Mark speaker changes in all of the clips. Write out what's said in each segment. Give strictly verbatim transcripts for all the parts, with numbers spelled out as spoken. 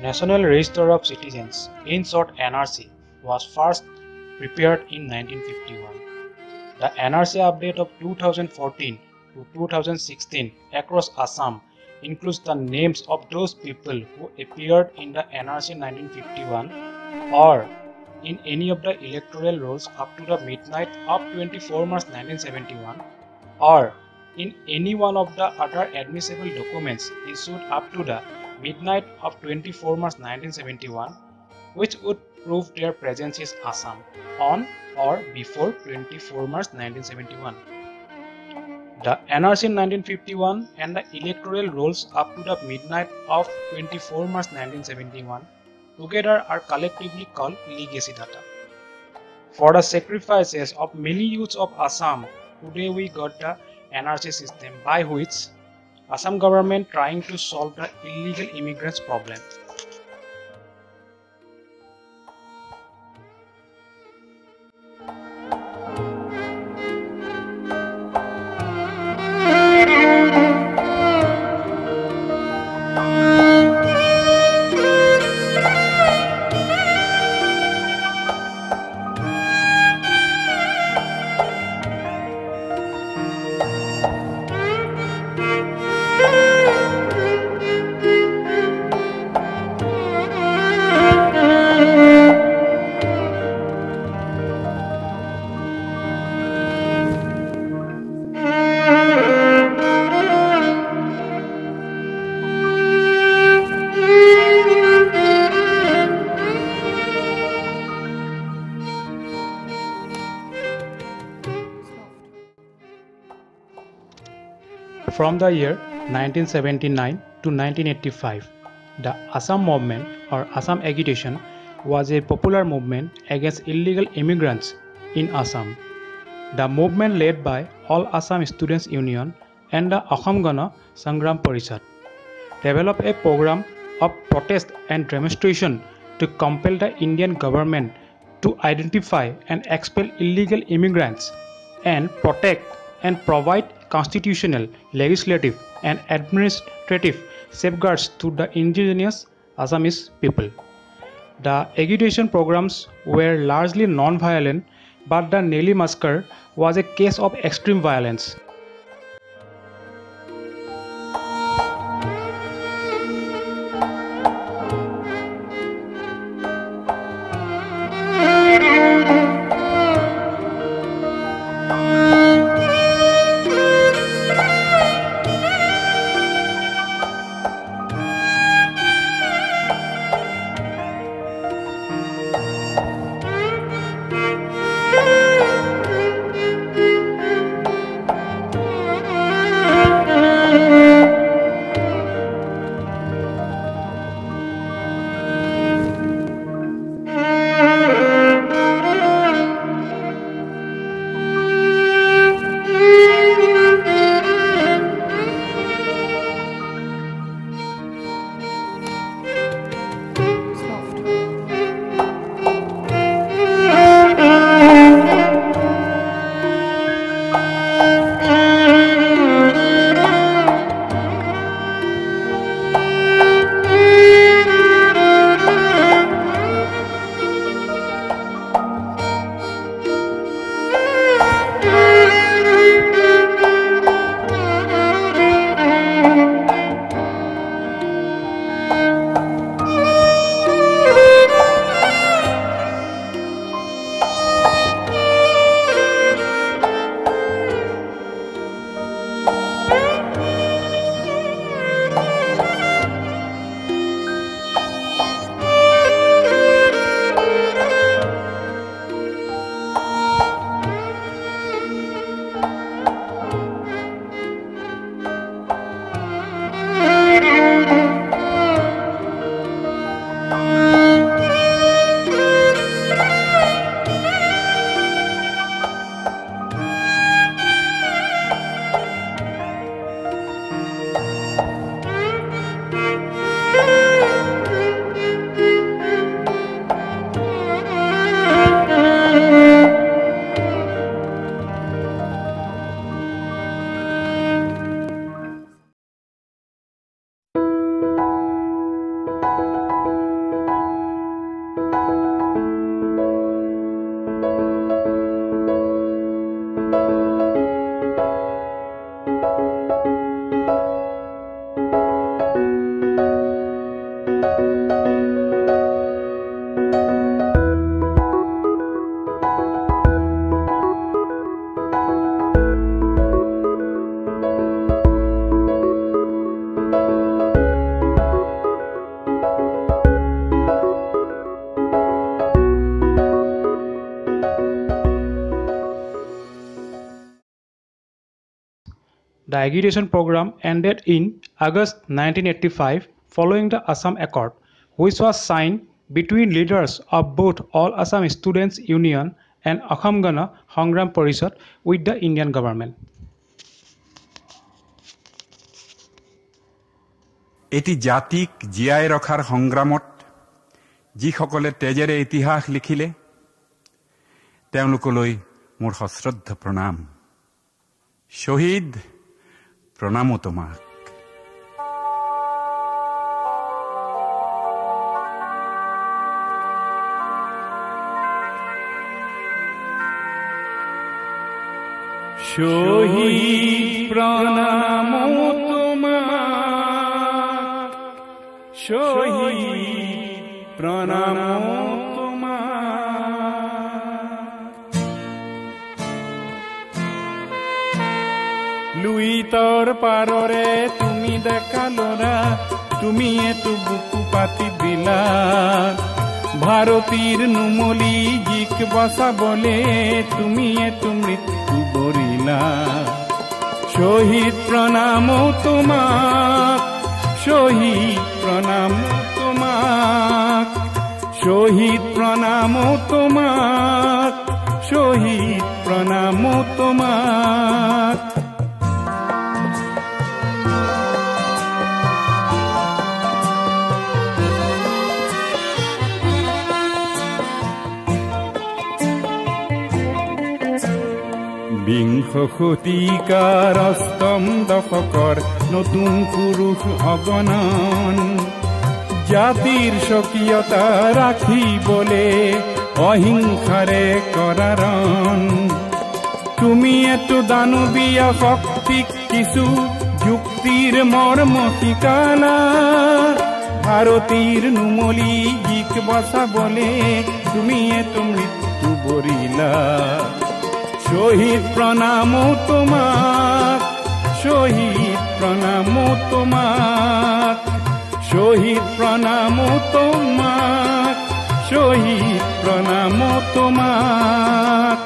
Speaker 1: National Register of Citizens, in short N R C, was first prepared in nineteen fifty-one. The N R C update of two thousand fourteen to two thousand sixteen across Assam includes the names of those people who appeared in the N R C nineteen fifty-one or in any of the electoral rolls up to the midnight of twenty-fourth March nineteen seventy-one or in any one of the other admissible documents issued up to the midnight of twenty-fourth March nineteen seventy-one, which would prove their presence in Assam on or before twenty-fourth March nineteen seventy-one. The N R C nineteen fifty-one and the electoral rolls up to the midnight of twenty-fourth March nineteen seventy-one together are collectively called legacy data. For the sacrifices of many youths of Assam, today we got the N R C system by which Assam government trying to solve the illegal immigrants problem. From the year nineteen seventy-nine to nineteen eighty-five, the Assam Movement or Assam Agitation was a popular movement against illegal immigrants in Assam. The movement led by All Assam Students Union and the Assam Gana Sangram Parishad developed a program of protest and demonstration to compel the Indian government to identify and expel illegal immigrants and protect and provide constitutional, legislative and administrative safeguards to the indigenous Assamese people. The agitation programs were largely non-violent, but the Nelly massacre was a case of extreme violence. The agitation program ended in August nineteen eighty-five following the Assam Accord, which was signed between leaders of both All Assam Students Union and Assam Gana Sangram Parishad with the Indian government.
Speaker 2: এটি জাতিক জীয়াই ৰখাৰ সংগ্ৰামত যিসকলে তেজেৰে ইতিহাস লিখিলে তেওঁলোকলৈ মোৰ সশ্ৰদ্ধ প্ৰণাম। শহীদ প্ৰণামো তোমাক।
Speaker 3: শহীদ প্ৰণামো তোমাক, শহীদ প্ৰণামো তোমাক। লুইতৰ পাৰৰে তুমি ডেকা ল'ৰা, তুমি এটো বুকু পাতি দিলা। ভাৰতীৰ নুমলী জিক বচাবলে তুমি এটো মৃত্যু বৰিলা। শহীদ প্ৰণামো তোমাক, শহীদ প্ৰণামো তোমাক, শহীদ প্ৰণামো তোমাক, শহীদ প্ৰণামো তোমাক। বিংশ শতিকাৰ অষ্টম দশকৰ নতুন পুৰুষ অগণন, জাতিৰ স্বকীয়তা ৰাখিবলে অহিংসাৰে কৰাৰণ। তুমি এটো দানৱীয় শক্তিক কিছু যুক্তিৰ মৰ্ম শিকালা। ভাৰতীৰ নুমলী জিক বচাবলে তুমি এটো মৃত্যু বৰিলা। শহীদ প্ৰণামো তোমাক, শহীদ প্ৰণামো তোমাক, শহীদ প্ৰণামো তোমাক, শহীদ প্ৰণামো তোমাক।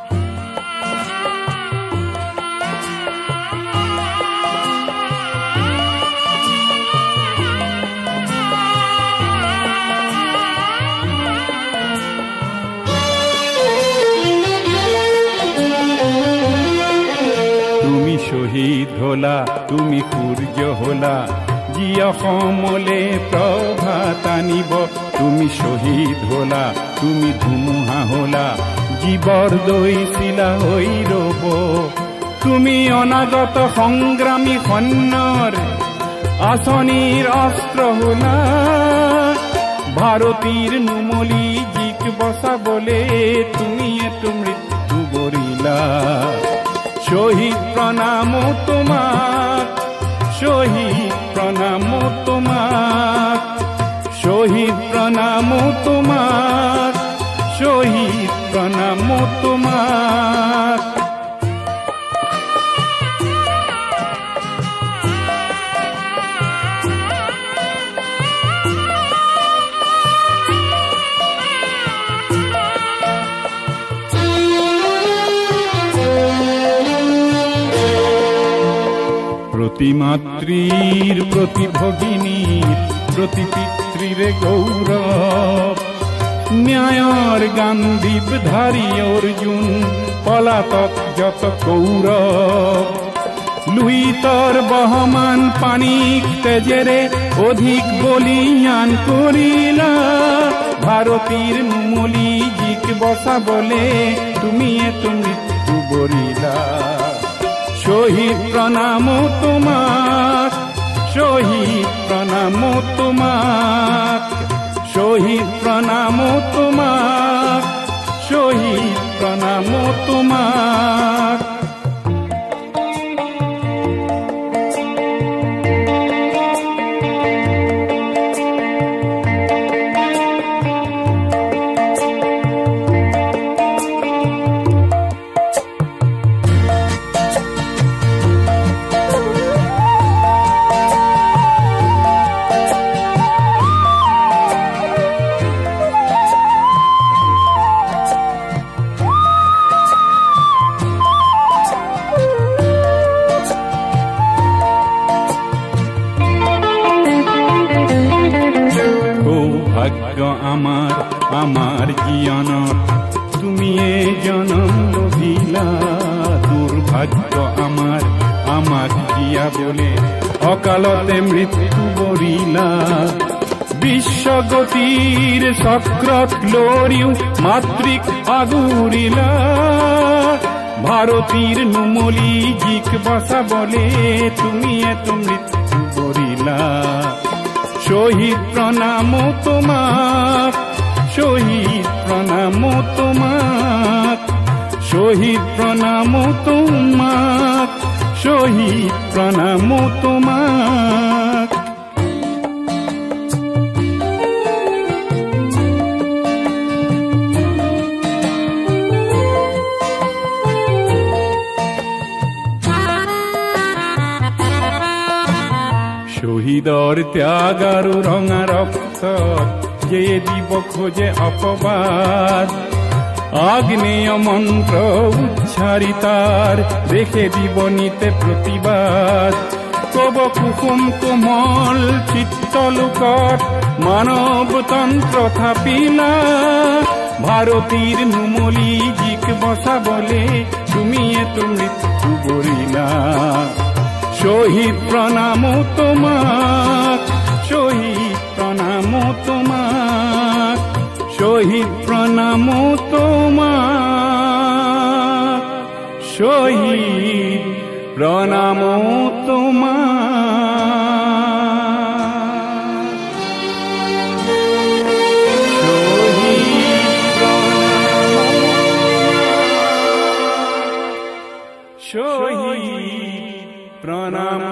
Speaker 3: শহীদ হলা তুমি সূৰ্য হলা, যি অসমলে প্ৰভাত আনিব। তুমি শহীদ হলা তুমি ধুমুহা হলা, জীৱৰ দৈছিলা হৈ ৰব। তুমি অনাগত সংগ্ৰামী সৈন্যৰ আঁচনিৰ অস্ত্ৰ হলা। ভাৰতীৰ নুমলী জিক বচাবলে তুমি এটো মৃত্যু বৰিলা। শহীদ প্ৰণামো তোমাক, শহীদ প্ৰণামো তোমাক, শহীদ প্ৰণামো তোমাক, শহীদ প্ৰণামো তোমাক। প্রতি মাতৃর প্রতি ভগিনীর প্রতি পিতৃরে গৌরব, ন্যায়র গান্ধীব ধারী অর্জুন পলাতক যত কৌরব। লুহিতর বহমান পানিক তেজেরে অধিক বলিয়ান করিলা। ভারতীর নুমলী জিক বসাবলে তুমি এত মৃত্যু বরিলা। শহীদ প্ৰণামো তোমাক, শহীদ প্ৰণামো তোমাক, শহীদ প্ৰণামো তোমাক, শহীদ প্ৰণামো তোমাক। ভাগ্য আমার আমাক দিয়া বলে অকালতে মৃত্যু বরিলা বিশ্বগতির চক্ৰত লৰিও মাতৃক আগুৰিলা ভাৰতীৰ নুমলি জিক বচাবলে তুমি এটো মৃত্যু বৰিলা শহীদ প্ৰণাম তোমাক শহীদ প্ৰণাম তোমাক শহীদ প্ৰণাম তোমাক শহীদ প্ৰণাম তোমাক শহীদৰ ত্যাগ আৰু ৰঙা ৰক্ত যে দিব খোজে অপবাদ আগ্নেয় মন্ত্র উচ্চারিতার রেখে দিব নিতে প্রতিবাদ কব কুসুম কোমল চিত্তলোকত মানবতন্ত্র থাপিলা ভারতীর নুমলি জিক বসাবলে তুমি এতো মৃত্যু বরিলা শহীদ প্রণাম তোমাক শহীদ প্রণাম তোমাক শহীদ প্রণাম তোমাক শহীদ প্রণাম তোমাক শহীদ প্রণাম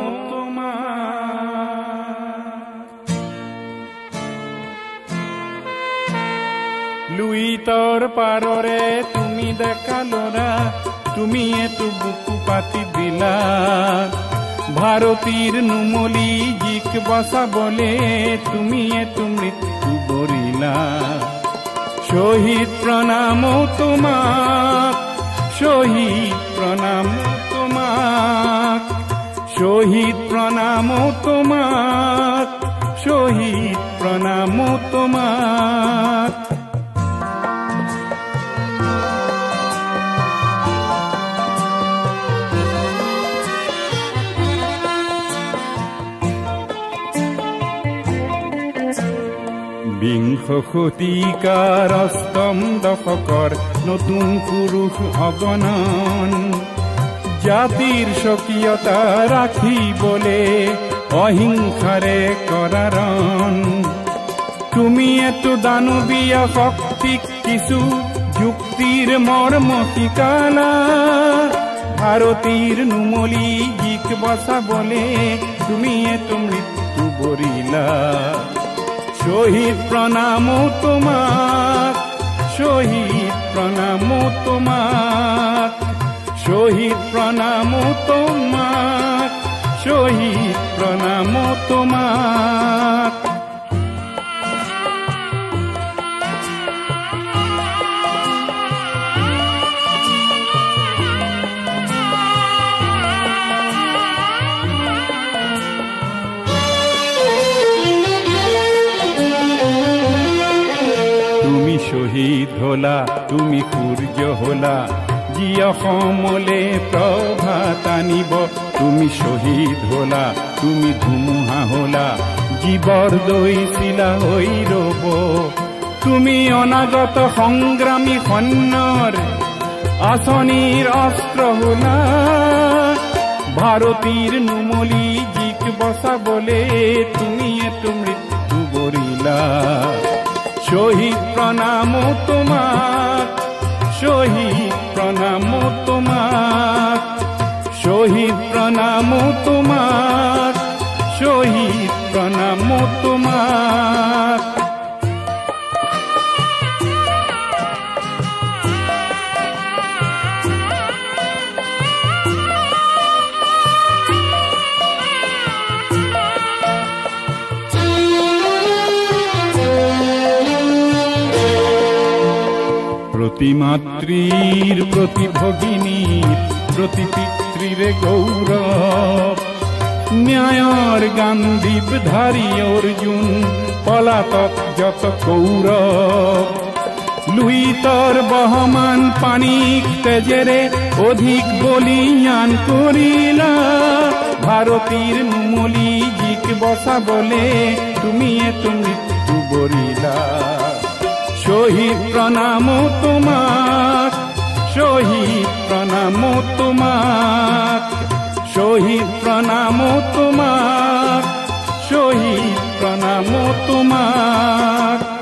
Speaker 3: লুইতৰ পাৰৰে তুমি দেখালৰা তুমি এটো বুকু পাতি দিলা ভাৰতীৰ নুমলি জিক বচাবলে তুমি এটো মৃত্যু বৰিলা শহীদ প্ৰণাম তোমাক শহীদ প্ৰণাম তোমাক শহীদ প্ৰণাম তোমাক শহীদ প্ৰণাম তোমাক বিংশ শতিকাৰ অষ্টম দশকৰ নতুন পুৰুষ অগণন জাতিৰ স্বকীয়তা ৰাখিবলে অহিংসাৰে কৰাৰণ তুমি এটো দানৱীয় শক্তিক কিছু যুক্তিৰ মৰ্ম শিকালা ভাৰতীৰ নুমলি জিক বচাবলে তুমি এটো মৃত্যু বৰিলা শহীদ প্ৰণাম তোমাক শহীদ প্ৰণাম তোমাক শহীদ প্ৰণাম তোমাক শহীদ প্ৰণাম তোমাক শহীদ হলা তুমি সূৰ্য হলা যি অসমলে প্ৰভাত আনিব তুমি শহীদ হলা তুমি ধুমুহা হলা জীৱৰ দৈছিলা হৈ ৰব তুমি অনাগত সংগ্ৰামী সৈন্যৰ আঁচনিৰ অস্ত্ৰ হলা ভাৰতীৰ নুমলি জিক বচাবলে তুমি এটো মৃত্যু বৰিলা শহীদ প্ৰণাম তোমাক শহীদ প্ৰণাম তোমাক শহীদ প্ৰণাম তোমাক শহীদ প্ৰণাম তোমাক প্রতি মাতৃৰ প্রতি ভগিনীৰ প্রতি পিতৃৰে গৌৰৱ ন্যায়ৰ গান্ধীব ধাৰী অৰ্জুন পলাতক যত কৌৰৱ লুহিতৰ বহমান পানীক তেজেৰে অধিক বলিয়ান কৰিলা ভাৰতীৰ নুমলী জিক বচাবলে তুমিয়ে তো মৃত্যু বৰিলা শহীদ প্ৰণাম তোমাক শহীদ প্ৰণাম তোমাক শহীদ প্ৰণাম তোমাক শহীদ প্ৰণাম তোমাক